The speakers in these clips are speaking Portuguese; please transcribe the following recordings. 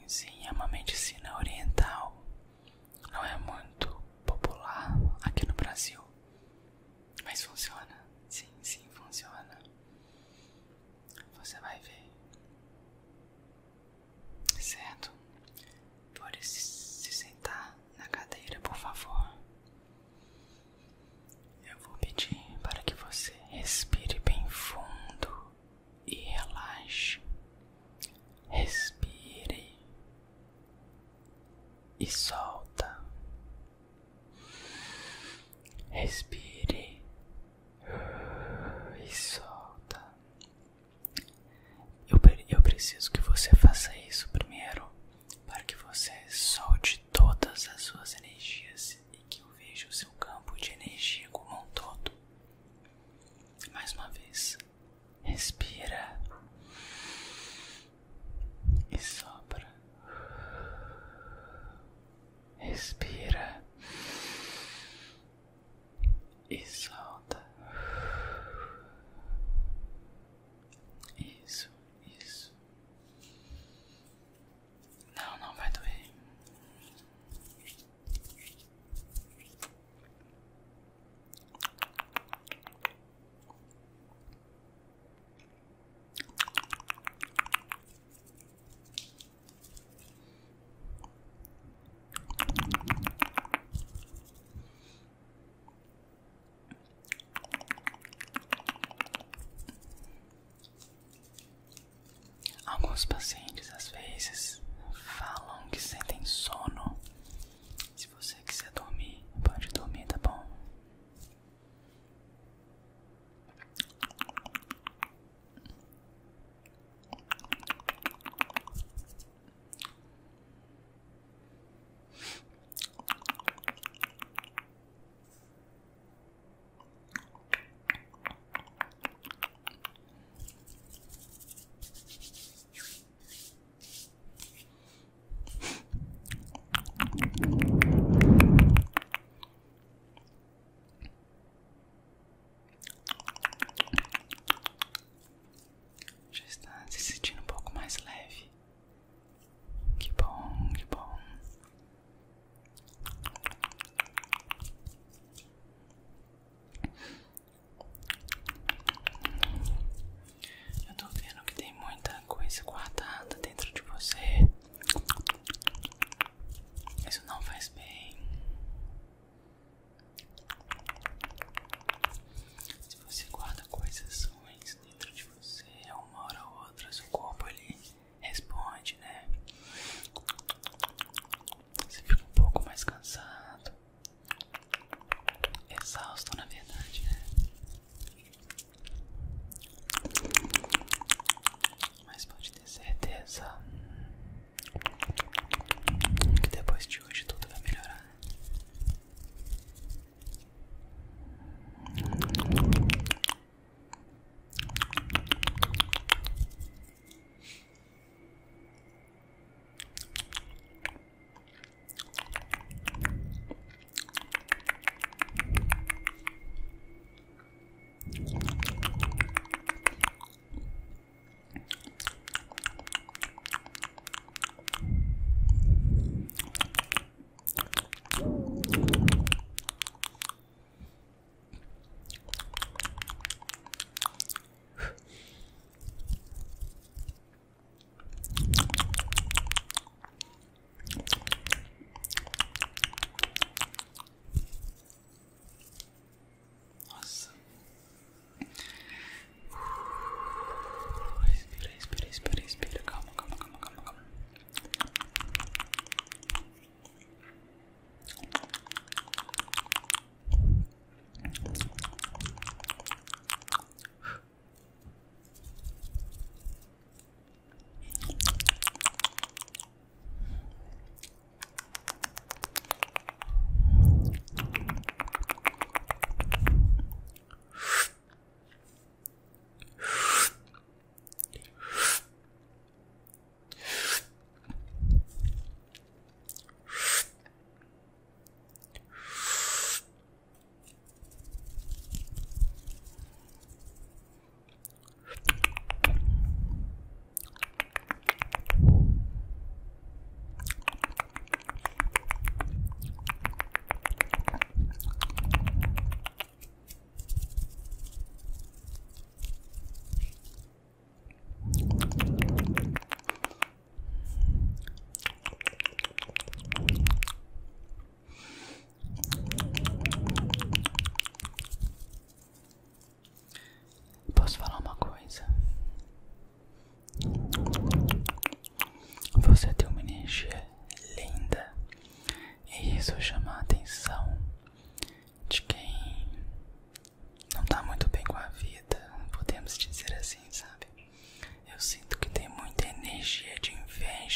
sim, é uma medicina oriental. Não é muito popular aqui no Brasil, mas funciona. Sim, sim, funciona. Você vai ver. Certo? Pode se sentar na cadeira, por favor. Eu vou pedir para que você respire bem fundo e relaxe. Respire e solta. Respire e solta. Eu preciso que você faça isso primeiro, para que você solte todas as suas energias e que eu veja o seu campo de energia como um todo. Mais uma vez, respira e sopra. Respira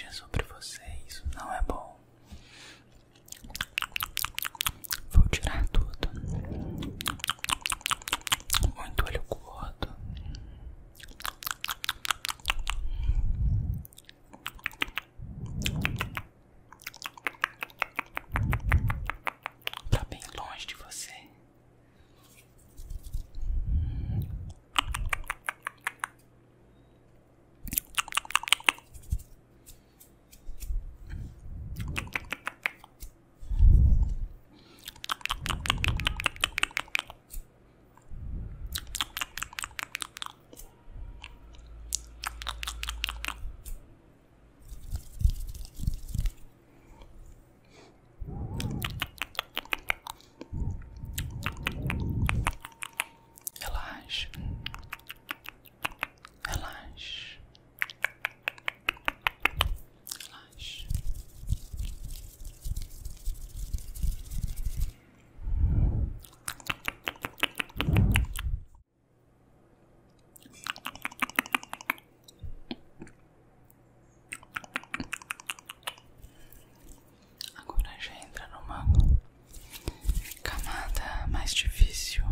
energia sobre você. Isso não é bom. Vou tirar tudo. Muito olho gordo. Pra bem longe de você. Relaxa. Relaxa. Relaxa. Agora já entra numa camada mais difícil.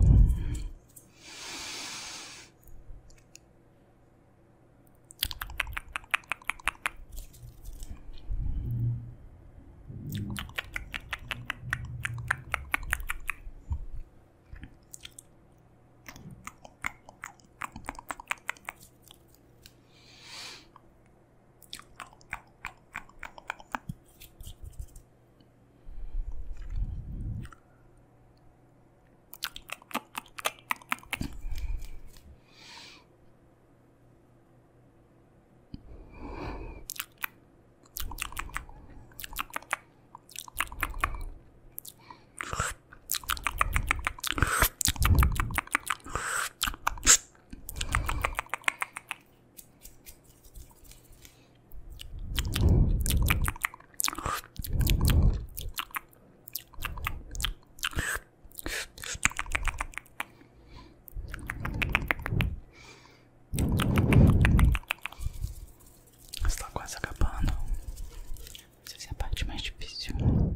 Está quase acabando. Essa é a parte mais difícil.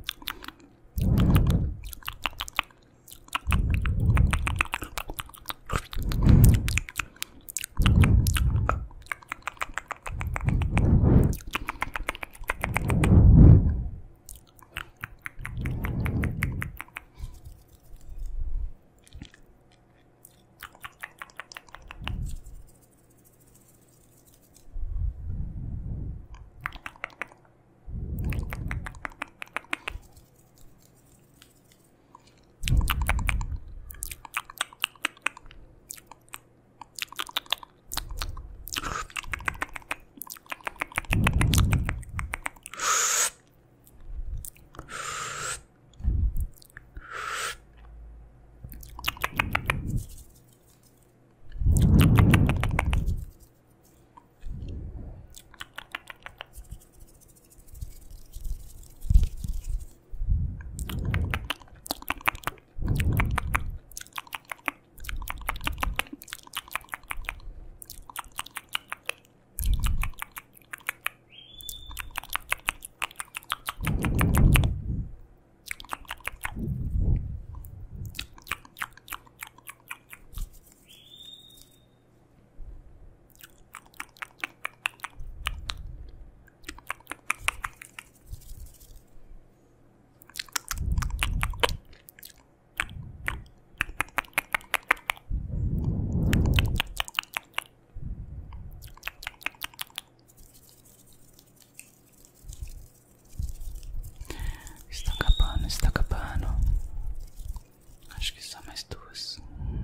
Está acabando. Acho que só mais duas.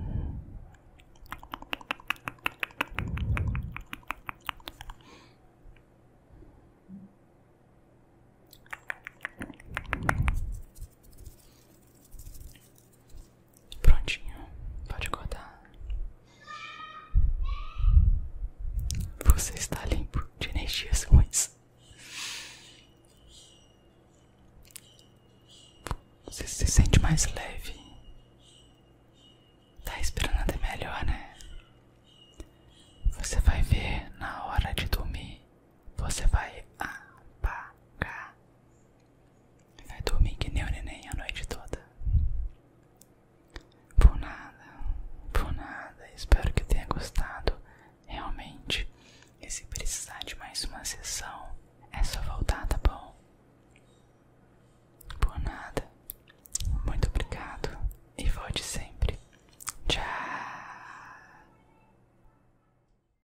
Prontinho. Pode acordar. Você está limpo de energias ruins. Você se sente mais leve.